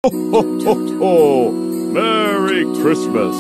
Ho! Merry Christmas!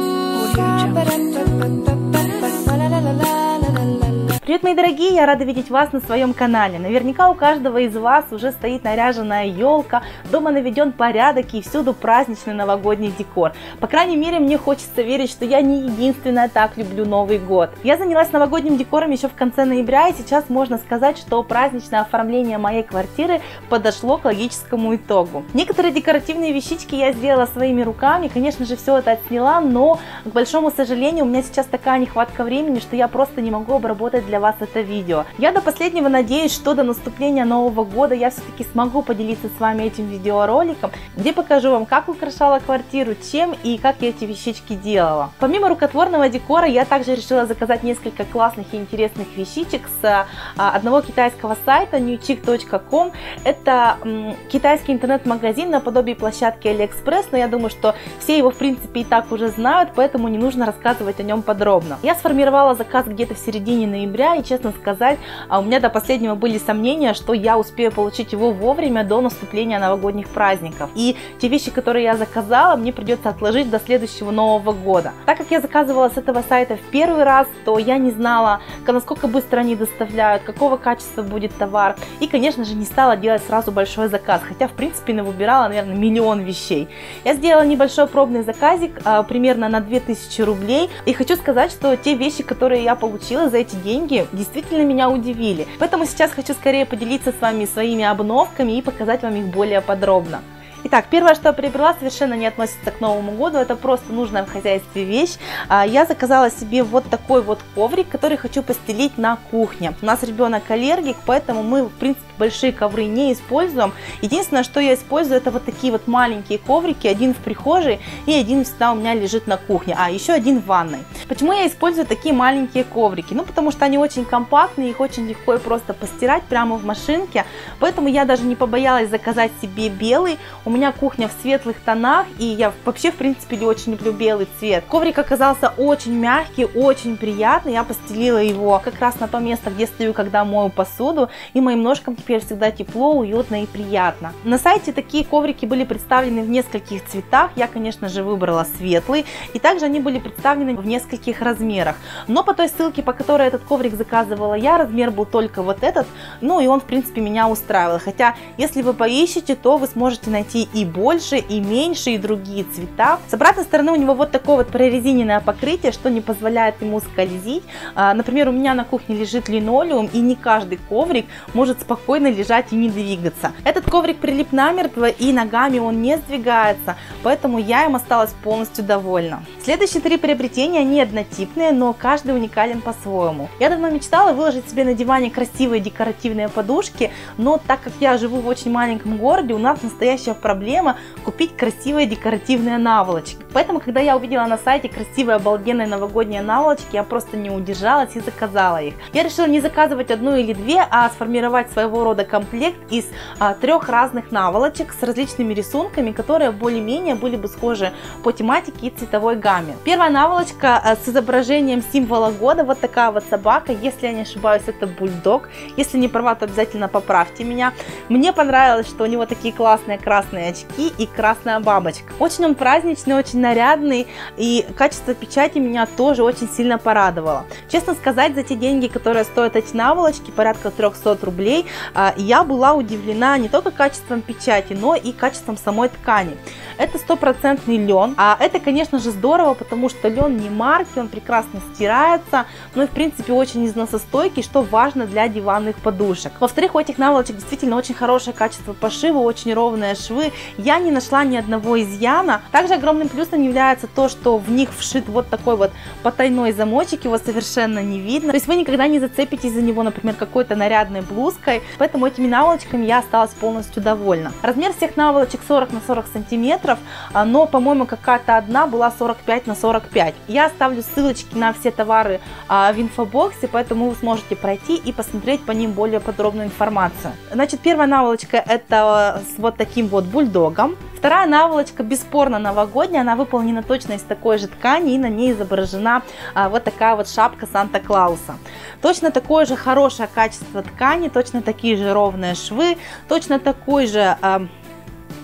Привет, мои дорогие! Я рада видеть вас на своем канале. Наверняка у каждого из вас уже стоит наряженная елка, дома наведен порядок и всюду праздничный новогодний декор. По крайней мере, мне хочется верить, что я не единственная так люблю Новый год. Я занялась новогодним декором еще в конце ноября, и сейчас можно сказать, что праздничное оформление моей квартиры подошло к логическому итогу. Некоторые декоративные вещички я сделала своими руками, конечно же, все это отсняла, но, к большому сожалению, у меня сейчас такая нехватка времени, что я просто не могу обработать для вас это видео. Я до последнего надеюсь, что до наступления Нового года я все-таки смогу поделиться с вами этим видеороликом, где покажу вам, как украшала квартиру, чем и как я эти вещички делала. Помимо рукотворного декора, я также решила заказать несколько классных и интересных вещичек с одного китайского сайта newchic.com. Это китайский интернет-магазин наподобие площадки AliExpress, но я думаю, что все его в принципе и так уже знают, поэтому не нужно рассказывать о нем подробно. Я сформировала заказ где-то в середине ноября, и, честно сказать, у меня до последнего были сомнения, что я успею получить его вовремя до наступления новогодних праздников. И те вещи, которые я заказала, мне придется отложить до следующего Нового года. Так как я заказывала с этого сайта в первый раз, то я не знала, насколько быстро они доставляют, какого качества будет товар. И, конечно же, не стала делать сразу большой заказ, хотя, в принципе, выбирала, наверное, миллион вещей. Я сделала небольшой пробный заказик, примерно на 2000 рублей. И хочу сказать, что те вещи, которые я получила за эти деньги, действительно меня удивили. Поэтому сейчас хочу скорее поделиться с вами своими обновками и показать вам их более подробно. Итак, первое, что я приобрела, совершенно не относится к Новому году, это просто нужная в хозяйстве вещь. Я заказала себе вот такой вот коврик, который хочу постелить на кухне. У нас ребенок аллергик, поэтому мы, в принципе, большие ковры не используем. Единственное, что я использую, это вот такие вот маленькие коврики, один в прихожей и один всегда у меня лежит на кухне, а еще один в ванной. Почему я использую такие маленькие коврики? Ну, потому что они очень компактные, их очень легко и просто постирать прямо в машинке, поэтому я даже не побоялась заказать себе белый. У меня кухня в светлых тонах, и я вообще, в принципе, не очень люблю белый цвет. Коврик оказался очень мягкий, очень приятный. Я постелила его как раз на то место, где стою, когда мою посуду, и моим ножкам теперь всегда тепло, уютно и приятно. На сайте такие коврики были представлены в нескольких цветах. Я, конечно же, выбрала светлый, и также они были представлены в нескольких размерах. Но по той ссылке, по которой этот коврик заказывала я, размер был только вот этот, ну и он, в принципе, меня устраивал. Хотя, если вы поищете, то вы сможете найти и больше, и меньше, и другие цвета. С обратной стороны у него вот такое вот прорезиненное покрытие, что не позволяет ему скользить. Например, у меня на кухне лежит линолеум, и не каждый коврик может спокойно лежать и не двигаться. Этот коврик прилип намертво, и ногами он не сдвигается, поэтому я им осталась полностью довольна. Следующие три приобретения, они однотипные, но каждый уникален по-своему. Я давно мечтала выложить себе на диване красивые декоративные подушки, но так как я живу в очень маленьком городе, у нас настоящая проблема купить красивые декоративные наволочки. Поэтому, когда я увидела на сайте красивые обалденные новогодние наволочки, я просто не удержалась и заказала их. Я решила не заказывать одну или две, а сформировать своего рода комплект из трех разных наволочек с различными рисунками, которые более-менее были бы схожи по тематике и цветовой гамме. Первая наволочка с изображением символа года, вот такая вот собака, если я не ошибаюсь, это бульдог. Если не права, то обязательно поправьте меня. Мне понравилось, что у него такие классные красные очки и красная бабочка. Очень он праздничный, очень нарядный, и качество печати меня тоже очень сильно порадовало. Честно сказать, за те деньги, которые стоят эти наволочки, порядка 300 рублей, я была удивлена не только качеством печати, но и качеством самой ткани. Это стопроцентный лен, а это, конечно же, здорово, потому что лен не марки, он прекрасно стирается, но и, в принципе, очень износостойкий, что важно для диванных подушек. Во-вторых, у этих наволочек действительно очень хорошее качество пошива, очень ровные швы, я не нашла ни одного изъяна. Также огромным плюсом является то, что в них вшит вот такой вот потайной замочек, его совершенно не видно, то есть вы никогда не зацепитесь за него, например, какой-то нарядной блузкой, поэтому этими наволочками я осталась полностью довольна. Размер всех наволочек 40 на 40 сантиметров, но, по-моему, какая-то одна была 45 на 45. Я оставлю ссылочки на все товары в инфобоксе, поэтому вы сможете пройти и посмотреть по ним более подробную информацию. Значит, первая наволочка это с вот таким вот бульдогом. Вторая наволочка бесспорно новогодняя, она выполнена точно из такой же ткани, и на ней изображена вот такая вот шапка Санта-Клауса. Точно такое же хорошее качество ткани, точно такие же ровные швы, точно такой же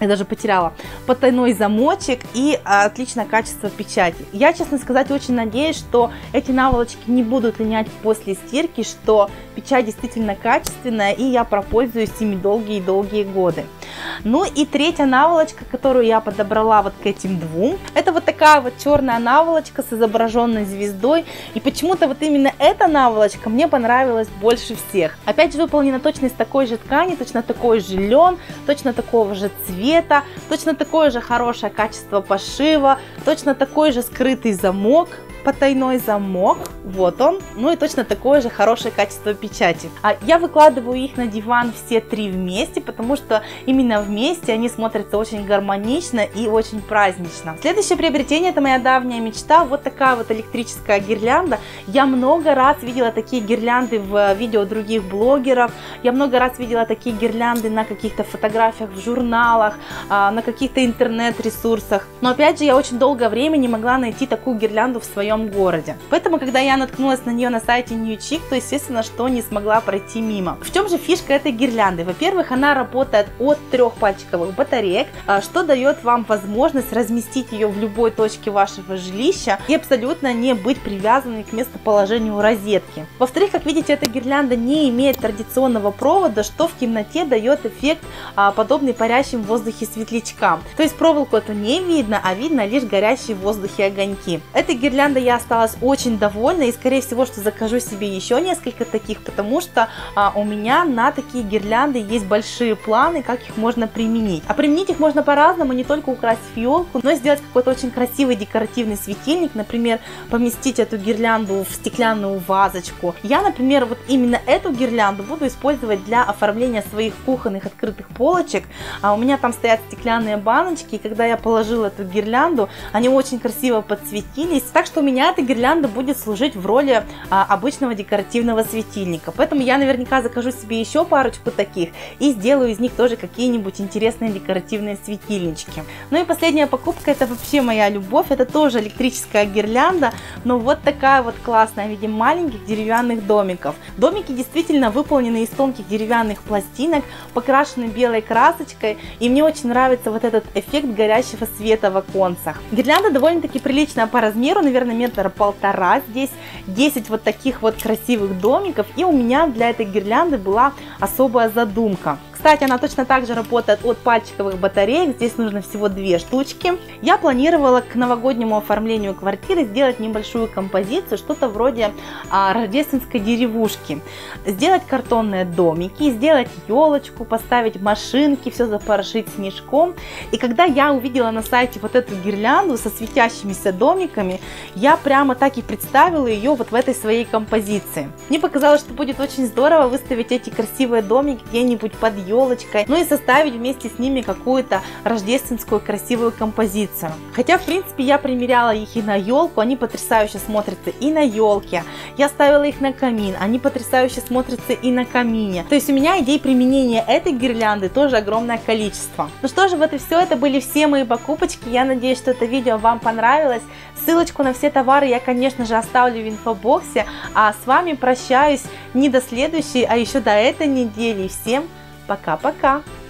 я даже потеряла, потайной замочек и отличное качество печати. Я, честно сказать, очень надеюсь, что эти наволочки не будут линять после стирки, что печать действительно качественная, и я пропользуюсь ими долгие-долгие годы. Ну и третья наволочка, которую я подобрала вот к этим двум, это вот такая вот черная наволочка с изображенной звездой. И почему-то вот именно эта наволочка мне понравилась больше всех. Опять же выполнена точно из такой же ткани, точно такой же лен, точно такого же цвета, точно такое же хорошее качество пошива, точно такой же скрытый замок. Потайной замок, вот он, ну и точно такое же хорошее качество печати. Я выкладываю их на диван все три вместе, потому что именно вместе они смотрятся очень гармонично и очень празднично. Следующее приобретение — это моя давняя мечта, вот такая вот электрическая гирлянда. Я много раз видела такие гирлянды в видео других блогеров, я много раз видела такие гирлянды на каких-то фотографиях в журналах, на каких-то интернет-ресурсах, но опять же я очень долгое время не могла найти такую гирлянду в своем городе. Поэтому, когда я наткнулась на нее на сайте Newchic, то естественно, что не смогла пройти мимо. В чем же фишка этой гирлянды? Во-первых, она работает от 3 пальчиковых батареек, что дает вам возможность разместить ее в любой точке вашего жилища и абсолютно не быть привязанной к местоположению розетки. Во-вторых, как видите, эта гирлянда не имеет традиционного провода, что в темноте дает эффект, подобный парящим в воздухе светлячкам. То есть проволоку это не видно, а видно лишь горящие в воздухе огоньки. Этой гирляндой я осталась очень довольна и скорее всего, что закажу себе еще несколько таких, потому что у меня на такие гирлянды есть большие планы, как их можно применить. А применить их можно по-разному, не только украсить елку, но и сделать какой-то очень красивый декоративный светильник, например, поместить эту гирлянду в стеклянную вазочку. Я, например, вот именно эту гирлянду буду использовать для оформления своих кухонных открытых полочек. У меня там стоят стеклянные баночки, и когда я положила эту гирлянду, они очень красиво подсветились, так что у меня эта гирлянда будет служить в роли обычного декоративного светильника. Поэтому я наверняка закажу себе еще парочку таких и сделаю из них тоже какие-нибудь интересные декоративные светильнички. Ну и последняя покупка — это вообще моя любовь. Это тоже электрическая гирлянда, но вот такая вот классная в виде маленьких деревянных домиков. Домики действительно выполнены из тонких деревянных пластинок, покрашены белой красочкой, и мне очень нравится вот этот эффект горящего света в оконцах. Гирлянда довольно-таки приличная по размеру, наверное, 1,5 метра. Здесь 10 вот таких вот красивых домиков, и у меня для этой гирлянды была особая задумка. Кстати, она точно так же работает от пальчиковых батареек, здесь нужно всего 2 штучки. Я планировала к новогоднему оформлению квартиры сделать небольшую композицию, что-то вроде рождественской деревушки. Сделать картонные домики, сделать елочку, поставить машинки, все запорошить снежком. И когда я увидела на сайте вот эту гирлянду со светящимися домиками, я прямо так и представила ее вот в этой своей композиции. Мне показалось, что будет очень здорово выставить эти красивые домики где-нибудь под елочкой, ну и составить вместе с ними какую-то рождественскую красивую композицию. Хотя, в принципе, я примеряла их и на елку, они потрясающе смотрятся и на елке. Я ставила их на камин, они потрясающе смотрятся и на камине. То есть у меня идей применения этой гирлянды тоже огромное количество. Ну что же, вот и все, это были все мои покупочки. Я надеюсь, что это видео вам понравилось. Ссылочку на все товары я, конечно же, оставлю в инфобоксе. А с вами прощаюсь не до следующей, а еще до этой недели. Всем пока-пока!